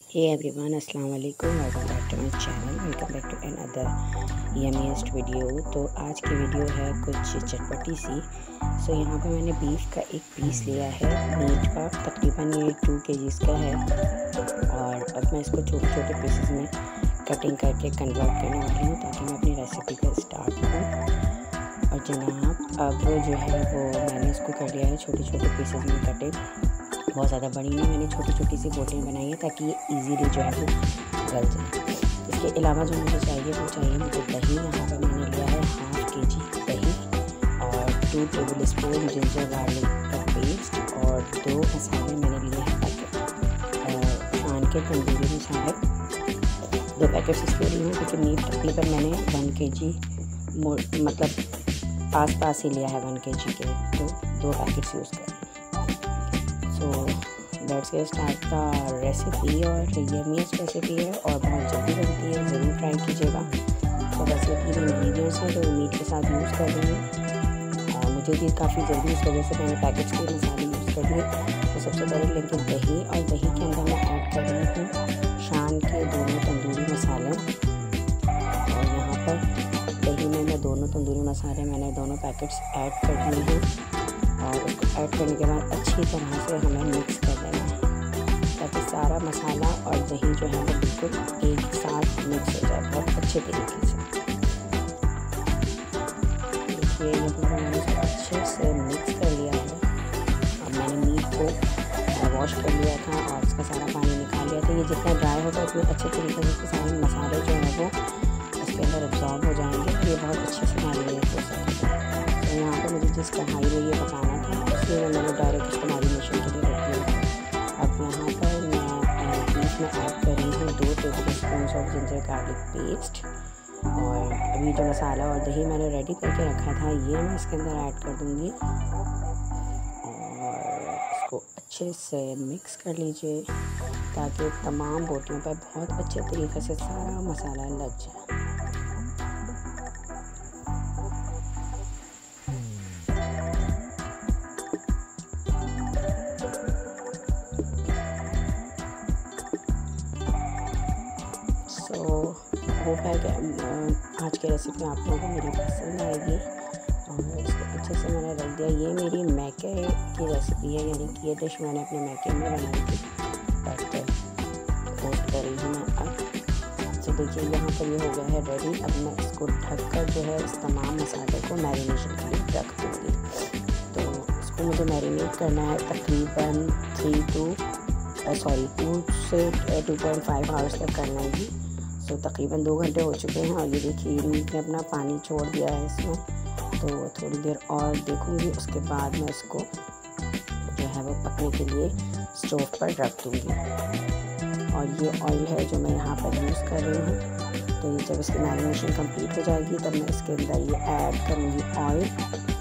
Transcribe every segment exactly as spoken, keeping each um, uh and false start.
हे everyone, अस्सलाम वालेकुम। Welcome back to my channel. Welcome back to another yummiest video. तो आज की वीडियो है कुछ चटपटी सी। सो so, यहाँ पे मैंने बीफ का एक पीस लिया है, मीट का, तकरीबन ये टू केजीज़ का है। और अब मैं इसको छोटे छोटे पीसेस में कटिंग करके कन्वर्ट करने वाली हूँ ताकि मैं अपनी रेसिपी का स्टार्ट करूँ। और जनाब अब जो है वो मैंने इसको कर लिया है छोटे छोटे पीसेस में कटे, बहुत ज़्यादा बड़ी नहीं, मैंने छोटी छोटी सी बोटियाँ बनाई हैं ताकि ये इजीली जो है वो गल जाए। इसके अलावा जो मुझे चाहिए वो चाहिए मुझे दही। यहाँ पर मैंने लिया है हाफ के जी दही और two tablespoon ginger garlic का पेस्ट और दो मसाले मैंने लिए हैं पैकेट छान के तंदूरी मसाले, दो पैकेट्स इसलिए लिए हैं क्योंकि मीट तकरीबन मैंने वन के जी मतलब पास पास ही लिया है वन के जी के, तो दो पैकेट्स यूज़ करें। So let's get start the recipe. और ये यमीएस्ट रेसिपी है और बहुत जल्दी बनती है, ज़रूर ट्राई कीजिएगा। तो वैसे तीन इंग्रेडिएंट्स हैं जो मीट के साथ यूज़ कर रही हूँ और मुझे भी काफ़ी जल्दी इस वजह से मैंने पैकेट्स के मसाले यूज़ कर लिए। तो सबसे पहले लेकिन दही, और दही के अंदर मैं ऐड कर रही हूँ शान के दोनों तंदूरी मसाले। और यहाँ पर दही में मैं दोनों तंदूरी मसाले मैंने दोनों पैकेट्स ऐड कर दिए हैं और उसको ऐड करने के बाद अच्छी तरह से हमें मिक्स कर देना है ताकि सारा मसाला और दही जो है वो बिल्कुल एक साथ मिक्स हो जाए बहुत अच्छे तरीके से। देखिए ये तो मैंने इसको अच्छे से मिक्स कर लिया है। अब मैंने मीट को वॉश कर लिया था और इसका सारा पानी निकाल लिया था। ये जितना ड्राई होगा उतने अच्छे तरीके से इसके सारे मसाले जो है वो इसके अंदर एब्जॉर्ब हो जाएंगे। ये बहुत अच्छे से मैरिनेट हो सकता है। तो यहाँ पर मुझे जिस कढ़ाई में ये पकाना था उसमें मैंने डायरेक्ट इसको मैरिनेशन के लिए रख दिया था। अब यहाँ पर मैं बीफ में ऐड कर रही हूँ दो tablespoon of ginger garlic paste. और अभी जो मसाला और दही मैंने रेडी करके रखा था ये मैं इसके अंदर ऐड कर दूँगी और इसको अच्छे से मिक्स कर लीजिए ताकि तमाम बोटियों पर बहुत अच्छे तरीके से सारा मसाला लग जाए। तो होप है कि आज की रेसिपी आप लोगों को मेरी पसंद आएगी। और इसको अच्छे से मैंने रख दिया। ये मेरी मैके की रेसिपी है, यानी कि ये डिश मैंने अपने मैके में बनाई थी बट पोस्ट कर रही हूँ मैं अब। तो देखिए यहाँ पर ये हो गया है रेडी। अब मैं इसको ढककर जो है इस तमाम मसाले को मैरिनेशन के लिए रख दूँगी। तो इसको मुझे मैरिनेट करना है तकरीबन थ्री टू सॉरी टू से टू पॉइंट फाइव आवर्स तक करना है जी। तो तकरीबन दो घंटे हो चुके हैं और ये देखिए मीट ने अपना पानी छोड़ दिया है इसमें। तो थोड़ी देर और देखूँगी, उसके बाद मैं इसको जो है वो पकने के लिए स्टोव पर रख दूँगी। और ये ऑयल है जो मैं यहाँ पर यूज़ कर रही हूँ। तो ये जब इसकी मैरिनेशन कंप्लीट हो जाएगी तब मैं इसके अंदर ये ऐड करूँगी ऑयल।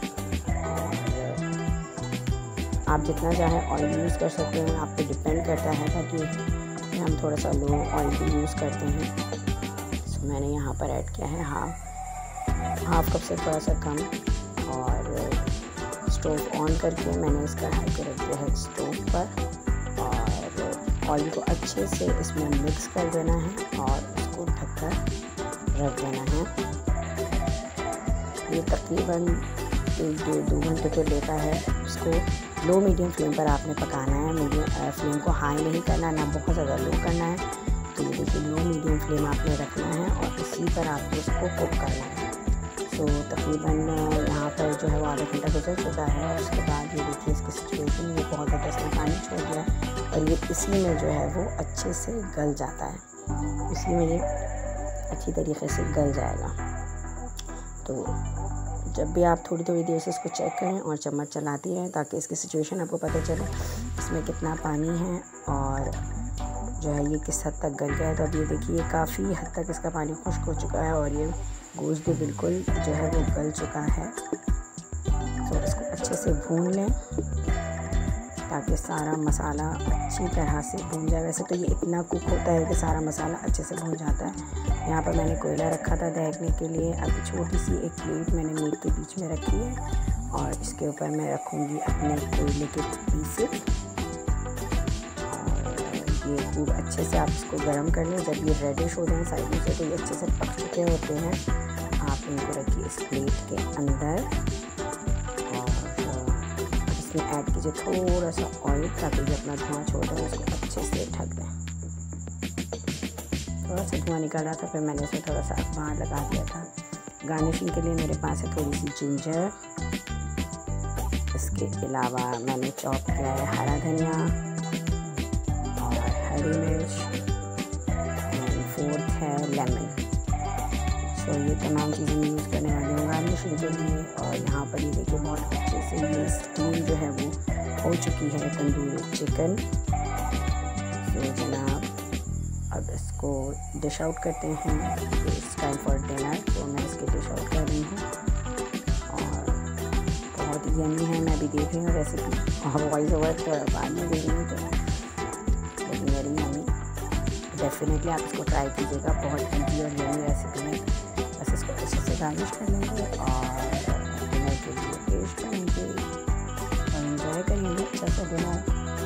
आप जितना चाहे ऑयल यूज़ कर सकते हैं, आप पे डिपेंड करता है, बाकी हम थोड़ा सा लो ऑयल भी यूज़ करते हैं। सो मैंने यहाँ पर ऐड किया है हाफ हाफ कप से थोड़ा सा कम। और स्टोव ऑन करके मैंने इस कढ़ाई को रख दिया है स्टोव पर और ऑयल को अच्छे से इसमें मिक्स कर देना है और इसको ढककर रख देना है। ये तकरीबन एक डेढ़ दो घंटे तो लेता है। इसको लो मीडियम फ्लेम पर आपने पकाना है। मीडियम फ्लेम को हाई नहीं करना, ना बहुत ज़्यादा लो करना है। तो ये देखिए लो मीडियम फ्लेम आपने रखना है और इसी पर आपको इसको कुक करना है। तो तकरीबन यहाँ पर जो है वो आधा घंटा गुजर चुका है और उसके बाद ये देखिए इसकी सिचुएशन, ये बहुत ज़्यादा इसमें पानी छोड़ दिया और ये इसी में जो है वो अच्छे से गल जाता है। इसी में ये अच्छी तरीके से गल जाएगा। तो जब भी आप थोड़ी थोड़ी देर से इसको चेक करें और चम्मच चलाती रहें ताकि इसकी सिचुएशन आपको पता चले इसमें कितना पानी है और जो है ये किस हद तक गल गया है। तो अब ये देखिए काफ़ी हद तक इसका पानी खुश्क हो चुका है और ये गोश्त भी बिल्कुल जो है वो गल चुका है। तो इसको अच्छे से भून लें ताकि सारा मसाला अच्छी तरह से भून जाए। वैसे तो ये इतना कुक होता है कि सारा मसाला अच्छे से भून जाता है। यहाँ पर मैंने कोयला रखा था दहकने के लिए। अब छोटी सी एक प्लेट मैंने मीट के बीच में रखी है और इसके ऊपर मैं रखूँगी अपने कोयले के पीसेस। और ये खूब अच्छे से आप इसको गर्म कर लें। जब ये रेडिश हो जाए साइडों से तो ये अच्छे से पक चुके होते हैं। आप इनको रखिए इस प्लेट के अंदर और इसमें ऐड कीजिए थोड़ा सा ऑयल ताकि ये अपना धुआं छोड़ दें। उसको अच्छे से ढक दें। थोड़ा सा धुआं निकल रहा था, फिर मैंने इसे थोड़ा सा बाहर लगा दिया था। गार्निशिंग के लिए मेरे पास है थोड़ी सी जिंजर, इसके अलावा मैंने चॉप किया है हरा धनिया और हरी मिर्च, एंड फोर्थ है लेमन। सो ये तमाम चीज़ें यूज़ करने वाली हूँ गार्निशिंग के लिए। और यहाँ पर ये देखिए बहुत अच्छे से ये स्टीम जो है वो हो चुकी है तंदूरी चिकन। सो जनाब अब इसको डिश आउट करते हैं। इट्स टाइम फॉर डिनर, तो मैं इसके डिश आउट कर रही हूँ और बहुत ही यम्मी है। मैं भी देख रही हूँ रेसिपी और वॉइस ओवर तो बाद में देख रही हूँ, तो लेकिन वेरी यम्मी। डेफिनेटली आप इसको ट्राई कीजिएगा, बहुत ईजी और यम्मी रेसिपी है। बस इसको अच्छे से गार्निश कर लेंगे और डिनर के लिए पेश करेंगे और इन्जॉय करेंगे अच्छा सा डिनर।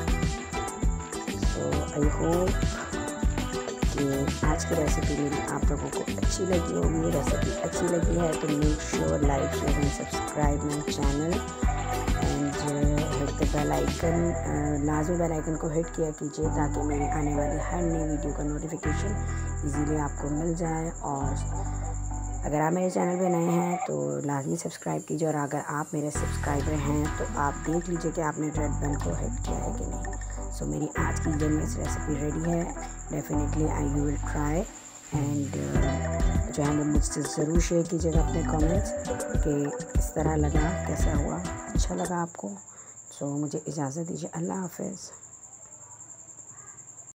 सो आई होप कि आज की रेसिपी मेरी आप लोगों को अच्छी लगी होगी। रेसिपी अच्छी लगी है तो make sure like share and subscribe my channel and hit the bell icon. लाजमी बेल आइकन को हिट किया कीजिए ताकि मेरी आने वाली हर नई वीडियो का नोटिफिकेशन इजीली आपको मिल जाए। और अगर आप मेरे चैनल पे नए हैं तो लाजमी सब्सक्राइब कीजिए, और अगर आप मेरे सब्सक्राइबर हैं तो आप देख लीजिए कि आपने रेड बेल को हिट किया है कि नहीं। सो so, मेरी आज की यम्मीस्ट रेसिपी रेडी है। Definitely I you will try and जो है वो मुझसे ज़रूर शेयर कीजिएगा अपने कमेंट्स कि इस तरह लगा, कैसा हुआ, अच्छा लगा आपको। सो so, मुझे इजाज़त दीजिए। अल्लाह हाफ़िज़।